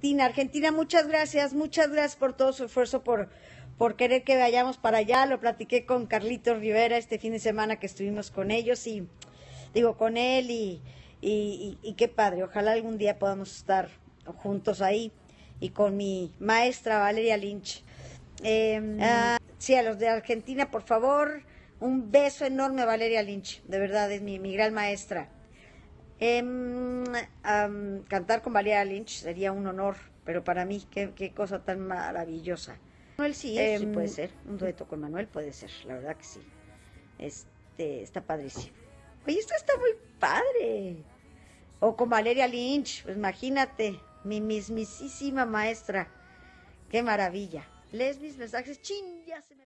Argentina. Argentina, muchas gracias por todo su esfuerzo, por querer que vayamos para allá. Lo platiqué con Carlitos Rivera este fin de semana que estuvimos con ellos y digo, con él y qué padre. Ojalá algún día podamos estar juntos ahí y con mi maestra Valeria Lynch. Sí, a los de Argentina, por favor, un beso enorme a Valeria Lynch, de verdad, es mi gran maestra. Cantar con Valeria Lynch sería un honor, pero para mí, qué cosa tan maravillosa. Manuel sí, sí puede ser, un dueto con Manuel puede ser, la verdad que sí. Está padrísimo. Oye, esto está muy padre. O con Valeria Lynch, pues imagínate, mi mismísima maestra. Qué maravilla. Lees mis mensajes, chin, ya se me...